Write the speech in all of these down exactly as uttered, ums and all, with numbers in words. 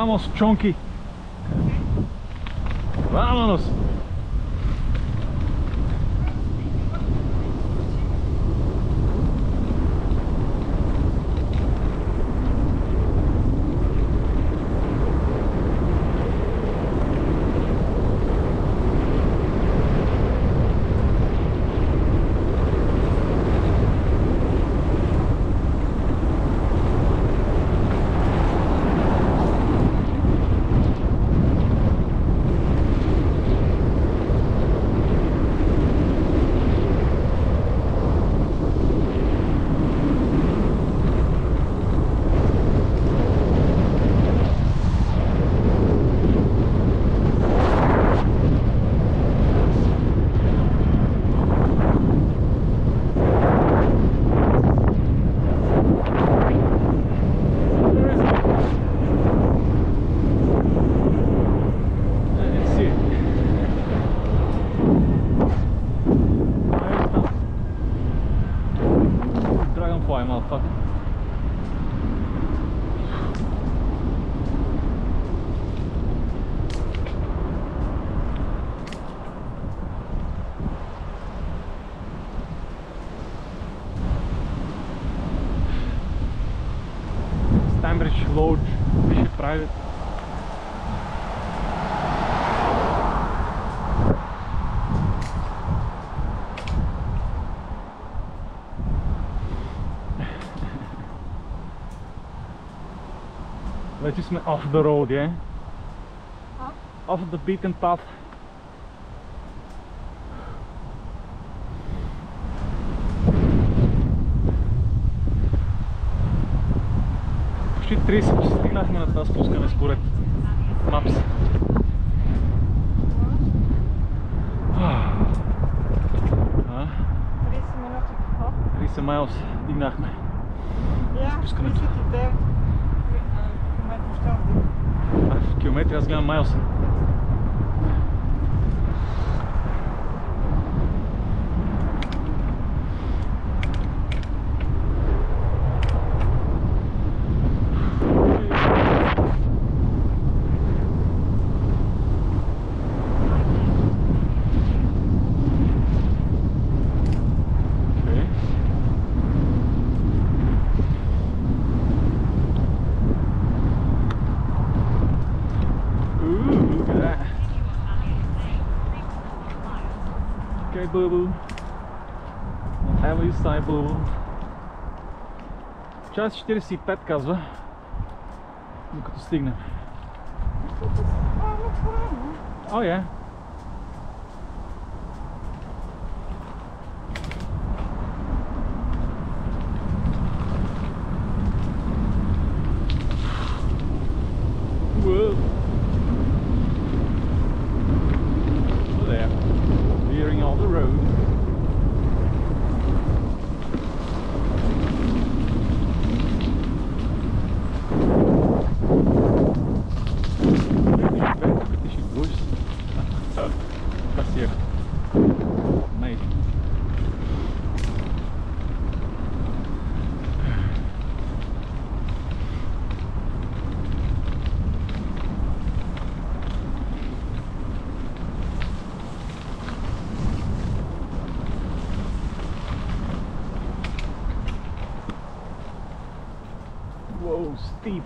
Vamos, chonky. Vámonos. Motherfucker. Stanbridge Lodge, beetje private. Let's just off the road, yeah? Huh? Off the beaten path. Почти тридесет стигнахме на това спускане според Maps. тридесет минути какво? тридесет майлс дигнахме. Ja, Спускането. тридесет и девет километра ще отдигна. А, в километри аз гледам майлс. Okay, boo boo. Whatever you say, boo boo. Час четиридесет и пет казва, докато стигнем. О, е. Whoa. There. Clearing all the road. Whoa, steep.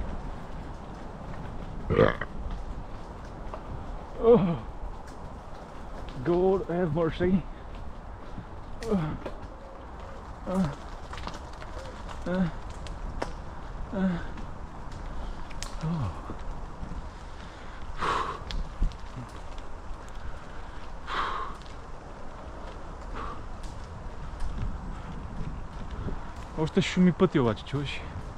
Oh, God have mercy. Uh, uh, uh, uh, oh. Още шуми пъти обаче, чуваш?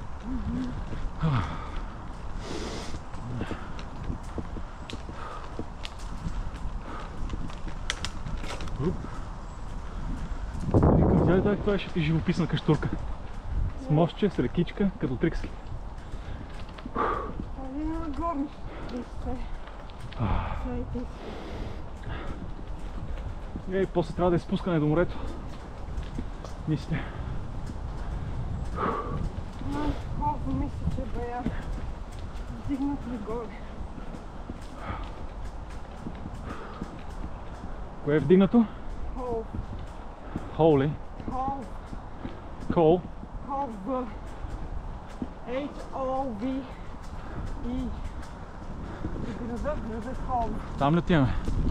Викам, тя това ще ти живописна каштурка. С мостче, с рекичка, като Триксли. Има горни. И после трябва да е спускане до морето. Мисля. Колко мисля, че бая. Вдигнати горе. Кое е вдигнато? Хол. Хол ли? Хол. Кол? Хол в H O V E. Градът, градът Хол. Там ли отиваме?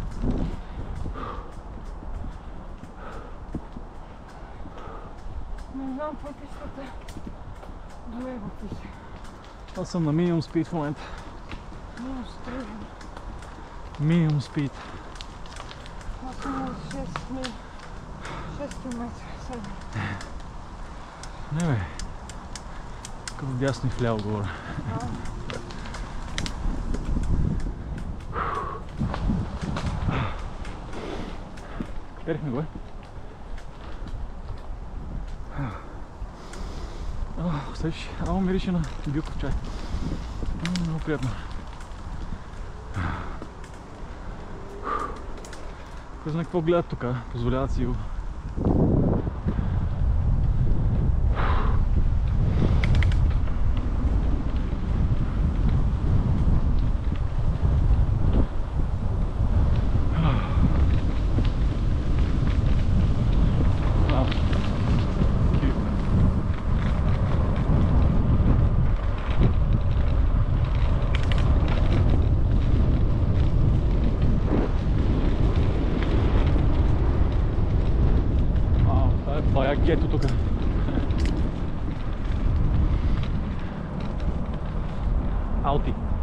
Не знам пътищата. До него пише. Аз съм на минимум спид в момента. Минус три. Минимум спид. Аз съм на шест мили. шест километра. седем. Не бе. Тук вдясно и вляво горе. А, Карихме го, е? А, слушай, ама мирише на билков чай. М, много приятно. Кой знае какво гледат тук, позволяват си го. Това е гето тук. Аути.